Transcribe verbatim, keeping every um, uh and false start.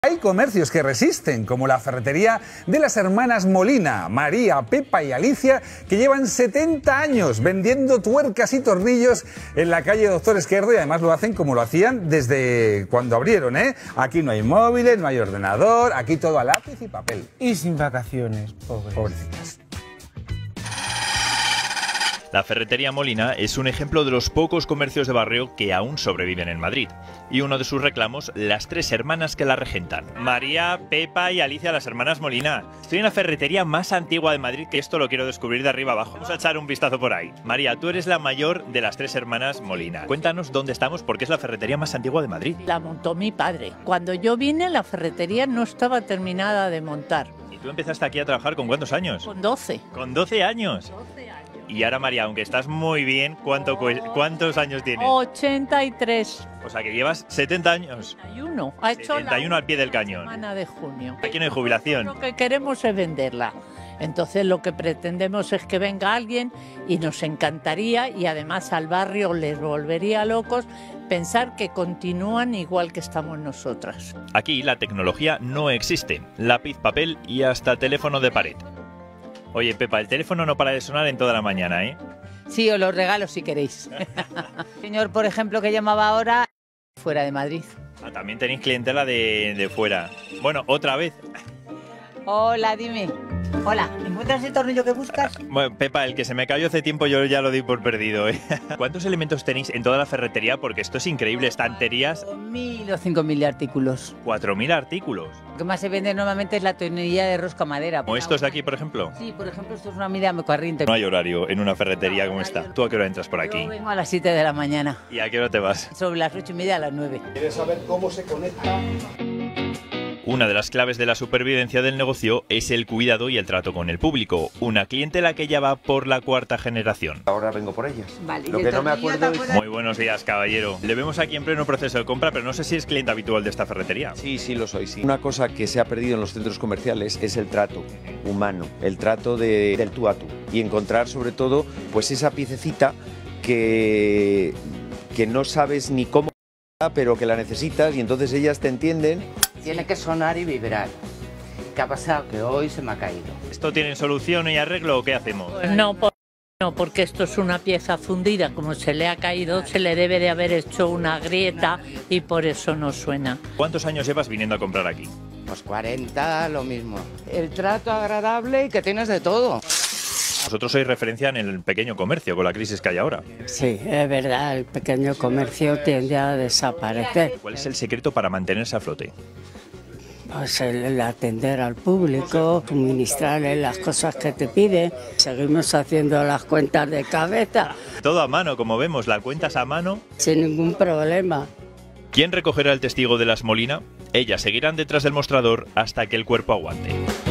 Hay comercios que resisten, como la ferretería de las hermanas Molina, María, Pepa y Alicia, que llevan setenta años vendiendo tuercas y tornillos en la calle Doctor Esquerdo, y además lo hacen como lo hacían desde cuando abrieron, ¿eh? Aquí no hay móviles, no hay ordenador, aquí todo a lápiz y papel. Y sin vacaciones, pobres. Pobrecitas. La ferretería Molina es un ejemplo de los pocos comercios de barrio que aún sobreviven en Madrid. Y uno de sus reclamos, las tres hermanas que la regentan. María, Pepa y Alicia, las hermanas Molina. Estoy en la ferretería más antigua de Madrid, que esto lo quiero descubrir de arriba abajo. Vamos a echar un vistazo por ahí. María, tú eres la mayor de las tres hermanas Molina. Cuéntanos dónde estamos, porque es la ferretería más antigua de Madrid. La montó mi padre. Cuando yo vine, la ferretería no estaba terminada de montar. ¿Y tú empezaste aquí a trabajar con cuántos años? Con doce. ¿Con doce años? doce años. Y ahora, María, aunque estás muy bien, ¿cuánto, ¿cuántos años tienes? ochenta y tres. O sea, que llevas setenta años. setenta y uno. Ha hecho setenta y uno al pie del cañón. Semana de junio. Aquí no hay jubilación. Lo que queremos es venderla. Entonces lo que pretendemos es que venga alguien, y nos encantaría, y además al barrio les volvería locos pensar que continúan igual que estamos nosotras. Aquí la tecnología no existe. Lápiz, papel y hasta teléfono de pared. Oye, Pepa, el teléfono no para de sonar en toda la mañana, ¿eh? Sí, os los regalo si queréis. Señor, por ejemplo, que llamaba ahora fuera de Madrid. Ah, también tenéis clientela de, de fuera. Bueno, otra vez. Hola, dime. Hola, ¿encuentras el tornillo que buscas? Bueno, Pepa, el que se me cayó hace tiempo yo ya lo di por perdido, ¿eh? ¿Cuántos elementos tenéis en toda la ferretería? Porque esto es increíble, estanterías. Mil o cinco mil artículos. Cuatro mil artículos. Lo que más se vende normalmente es la tornilla de rosca madera. ¿Como estos de aquí, por ejemplo? Sí, por ejemplo, esto es una media corriente. No hay horario en una ferretería como esta. ¿Tú a qué hora entras por aquí? Yo vengo a las siete de la mañana. ¿Y a qué hora te vas? Sobre las ocho y media a las nueve. ¿Quieres saber cómo se conecta? Una de las claves de la supervivencia del negocio es el cuidado y el trato con el público, una clientela que ya va por la cuarta generación. Ahora vengo por ellas. Vale, Lo que no me acuerdo es... Muy buenos días, caballero. Le vemos aquí en pleno proceso de compra, pero no sé si es cliente habitual de esta ferretería. Sí, sí lo soy, sí. Una cosa que se ha perdido en los centros comerciales es el trato humano, el trato de, del tú a tú. Y encontrar sobre todo pues esa piececita que, que no sabes ni cómo, pero que la necesitas y entonces ellas te entienden. Tiene que sonar y vibrar. ¿Qué ha pasado? Que hoy se me ha caído. ¿Esto tiene solución y arreglo o qué hacemos? No, por, no, porque esto es una pieza fundida. Como se le ha caído, se le debe de haber hecho una grieta y por eso no suena. ¿Cuántos años llevas viniendo a comprar aquí? Pues cuarenta, lo mismo. El trato agradable y que tienes de todo. Vosotros sois referencia en el pequeñel comercio con la crisis que hay ahora. Sí, es verdad, el pequeño comercio tiende a desaparecer. ¿Cuál es el secreto para mantenerse a flote? Pues el, el atender al público, suministrarle las cosas que te piden. Seguimos haciendo las cuentas de cabeza. Todo a mano, como vemos, la cuentas a mano. Sin ningún problema. ¿Quién recogerá el testigo de las Molina? Ellas seguirán detrás del mostrador hasta que el cuerpo aguante.